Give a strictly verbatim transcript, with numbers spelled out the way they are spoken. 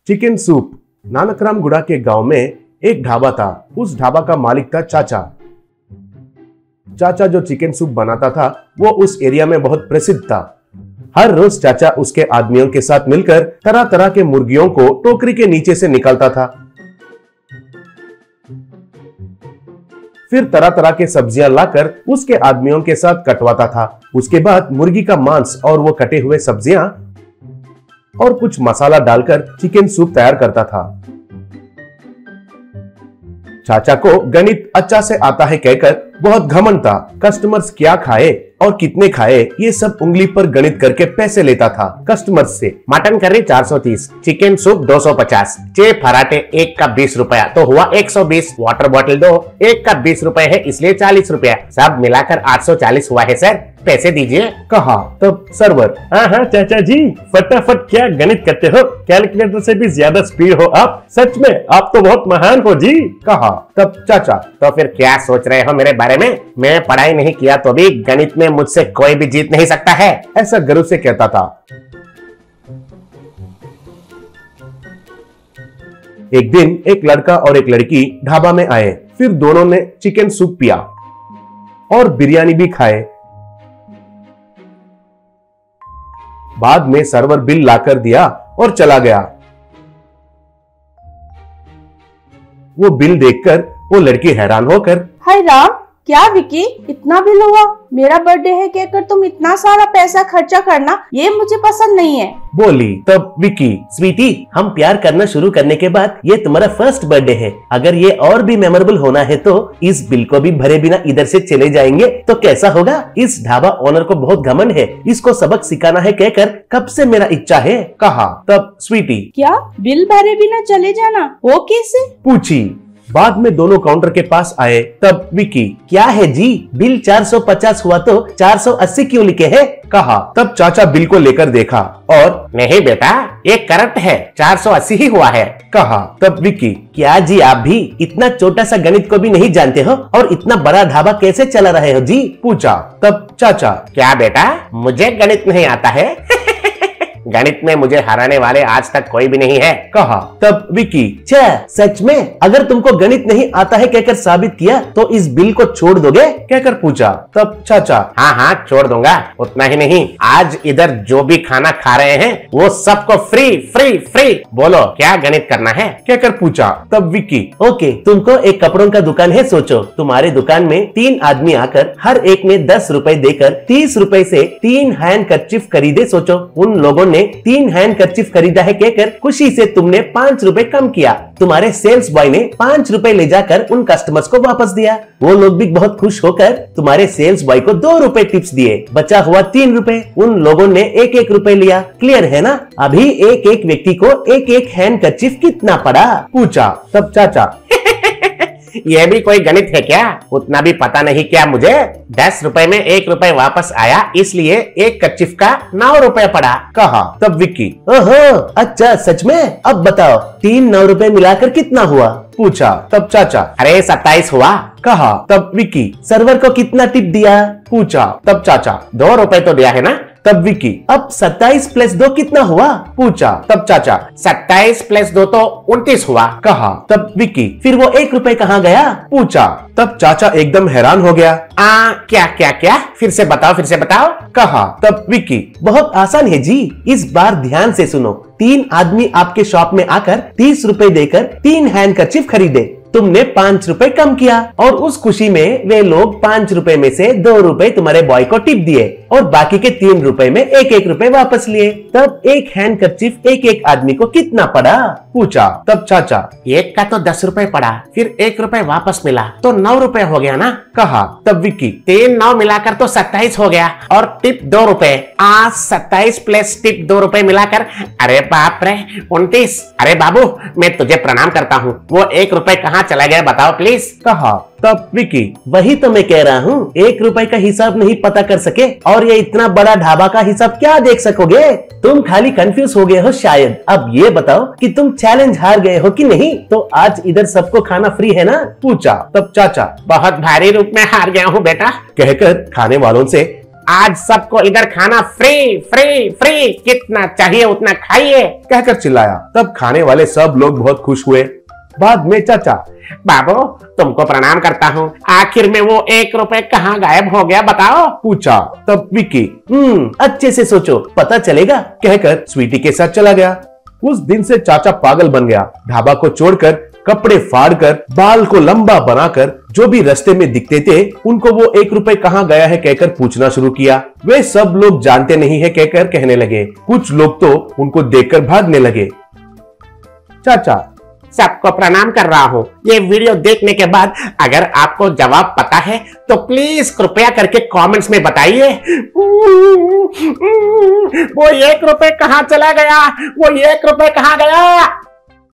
Chicken soup. Nanakram गुड़ा के गांव में एक ढाबा था। उस ढाबा का मालिक था चाचा। चाचा जो चिकन सूप बनाता था वो उस एरिया में बहुत प्रसिद्ध था। हर रोज चाचा उसके आदमियों के साथ मिलकर तरह तरह के मुर्गियों को टोकरी के नीचे से निकालता था। फिर तरह तरह के सब्जियां लाकर उसके आदमियों के साथ कटवाता था। उसके बाद मुर्गी का मांस और वो कटे हुए सब्जियां और कुछ मसाला डालकर चिकन सूप तैयार करता था। चाचा को गणित अच्छा से आता है कहकर बहुत घमंड था। कस्टमर्स क्या खाए और कितने खाए ये सब उंगली पर गणित करके पैसे लेता था कस्टमर्स से। मटन करी चार सौ तीस, चिकन सूप दो सौ पचास, छह पराठे एक का बीस रुपया तो हुआ एक सौ बीस, वाटर बॉटल दो, एक का बीस रुपए है इसलिए चालीस रुपया, सब मिलाकर आठ सौ चालीस हुआ है सर, पैसे दीजिए, कहा। तब सर्वर, हाँ हाँ चाचा जी, फटाफट क्या गणित करते हो, कैलकुलेटर से भी ज्यादा स्पीड हो आप, सच में आप तो बहुत महान हो जी, कहा। तब चाचा, तो फिर क्या सोच रहे हो मेरे बारे में? मैं पढ़ाई नहीं किया तो भी गणित में मुझसे कोई भी जीत नहीं सकता है, ऐसा गर्व से कहता था। एक दिन एक लड़का और एक लड़की ढाबा में आए। फिर दोनों ने चिकन सूप पिया और बिरयानी भी खाए। बाद में सर्वर बिल लाकर दिया और चला गया। वो बिल देखकर वो लड़की हैरान होकर, हाय राम, क्या विकी इतना बिल हुआ? मेरा बर्थडे है कहकर तुम इतना सारा पैसा खर्चा करना ये मुझे पसंद नहीं है, बोली। तब विकी, स्वीटी, हम प्यार करना शुरू करने के बाद ये तुम्हारा फर्स्ट बर्थडे है। अगर ये और भी मेमोरेबल होना है तो इस बिल को भी भरे बिना इधर से चले जाएंगे तो कैसा होगा? इस ढाबा ओनर को बहुत घमंड है, इसको सबक सिखाना है कहकर कब से मेरा इच्छा है, कहा। तब स्वीटी, क्या बिल भरे बिना चले जाना, वो कैसे? पूछी। बाद में दोनों काउंटर के पास आए। तब विकी, क्या है जी, बिल चार सौ पचास हुआ तो चार सौ अस्सी क्यों लिखे है, कहा। तब चाचा बिल को लेकर देखा और, नहीं बेटा ये करेक्ट है, चार सौ अस्सी ही हुआ है, कहा। तब विकी, क्या जी आप भी इतना छोटा सा गणित को भी नहीं जानते हो और इतना बड़ा ढाबा कैसे चला रहे हो जी, पूछा। तब चाचा, क्या बेटा मुझे गणित नहीं आता है? गणित में मुझे हराने वाले आज तक कोई भी नहीं है, कहा। तब विकी, छे सच में? अगर तुमको गणित नहीं आता है कहकर साबित किया तो इस बिल को छोड़ दोगे, कहकर पूछा। तब चाचा, हाँ हाँ छोड़ दूंगा, उतना ही नहीं आज इधर जो भी खाना खा रहे हैं वो सबको फ्री फ्री फ्री। बोलो क्या गणित करना है, कहकर पूछा। तब विकी, ओके, तुमको एक कपड़ों का दुकान है, सोचो तुम्हारे दुकान में तीन आदमी आकर हर एक ने दस रुपए देकर तीस रुपए से तीन हैंड कर्चीफ खरीदे। सोचो उन लोगों ने तीन हैंड कर्चीफ खरीदा है कहकर खुशी से तुमने पांच रुपए कम किया। तुम्हारे सेल्स बॉय ने पांच रुपए ले जाकर उन कस्टमर्स को वापस दिया। वो लोग भी बहुत खुश होकर तुम्हारे सेल्स बॉय को दो रुपए टिप्स दिए। बचा हुआ तीन रुपए उन लोगों ने एक एक रुपए लिया। क्लियर है ना? अभी एक एक व्यक्ति को एक एक हैंड कर्चीफ कितना पड़ा, पूछा। तब चाचा, ये भी कोई गणित है क्या? उतना भी पता नहीं क्या मुझे? दस रुपए में एक रुपए वापस आया इसलिए एक कर्चीफ का नौ रुपए पड़ा, कहा। तब विकी, ओहो अच्छा सच में? अब बताओ तीन नौ रुपए मिलाकर कितना हुआ, पूछा। तब चाचा, अरे सत्ताईस हुआ, कहा। तब विकी, सर्वर को कितना टिप दिया, पूछा। तब चाचा, दो रुपए तो दिया है ना। तब विकी, अब सत्ताईस प्लस दो कितना हुआ, पूछा। तब चाचा, सत्ताईस प्लस दो तो उनतीस हुआ, कहा। तब विकी, फिर वो एक रुपए कहाँ गया, पूछा। तब चाचा एकदम हैरान हो गया। आ, क्या क्या क्या फिर से बताओ फिर से बताओ, कहा। तब विकी, बहुत आसान है जी, इस बार ध्यान से सुनो। तीन आदमी आपके शॉप में आकर तीस रुपए देकर तीन हैंड कर्चीफ खरीदे। तुमने पांच रुपए कम किया और उस खुशी में वे लोग पांच रुपए में से दो रुपए तुम्हारे बॉय को टिप दिए और बाकी के तीन रुपए में एक एक रुपए वापस लिए। तब एक हैंड कर्चीफ एक एक आदमी को कितना पड़ा, पूछा। तब चाचा, एक का तो दस रुपए पड़ा, फिर एक रुपए वापस मिला तो नौ रुपए हो गया ना, कहा। तब विकी, तीन नौ मिलाकर तो सत्ताईस हो गया और टिप दो रुपए। आज सत्ताईस प्लस टिप दो रुपए मिलाकर, अरे बाप रे उनतीस। अरे बाबू मैं तुझे प्रणाम करता हूँ, वो एक रुपए कहाँ चला गया बताओ प्लीज, कहा। तब विकी, वही तो मैं कह रहा हूँ, एक रुपए का हिसाब नहीं पता कर सके और ये इतना बड़ा ढाबा का हिसाब क्या देख सकोगे? तुम खाली कंफ्यूज हो गए हो शायद। अब ये बताओ कि तुम चैलेंज हार गए हो कि नहीं? तो आज इधर सबको खाना फ्री है ना, पूछा। तब चाचा, बहुत भारी रूप में हार गया हूँ बेटा, कहकर खाने वालों से आज सबको इधर खाना फ्री फ्री फ्री, कितना चाहिए उतना खाइए, कहकर चिल्लाया। तब खाने वाले सब लोग बहुत खुश हुए। बाद में चाचा, बाबू तुमको प्रणाम करता हूँ, आखिर में वो एक रुपए कहाँ गायब हो गया बताओ, पूछा। तब विक्की हम्म अच्छे से सोचो, पता चलेगा, कहकर स्वीटी के साथ चला गया। उस दिन से चाचा पागल बन गया। ढाबा को छोड़कर, कपड़े फाड़कर, बाल को लंबा बनाकर जो भी रास्ते में दिखते थे उनको वो एक रुपए कहाँ गया है कहकर पूछना शुरू किया। वे सब लोग जानते नहीं है कहकर कहने लगे। कुछ लोग तो उनको देखकर भागने लगे। चाचा, सबको प्रणाम कर रहा हूँ। ये वीडियो देखने के बाद अगर आपको जवाब पता है तो प्लीज कृपया करके कमेंट्स में बताइए। वो एक रुपए कहाँ चला गया, वो एक रुपए कहाँ गया।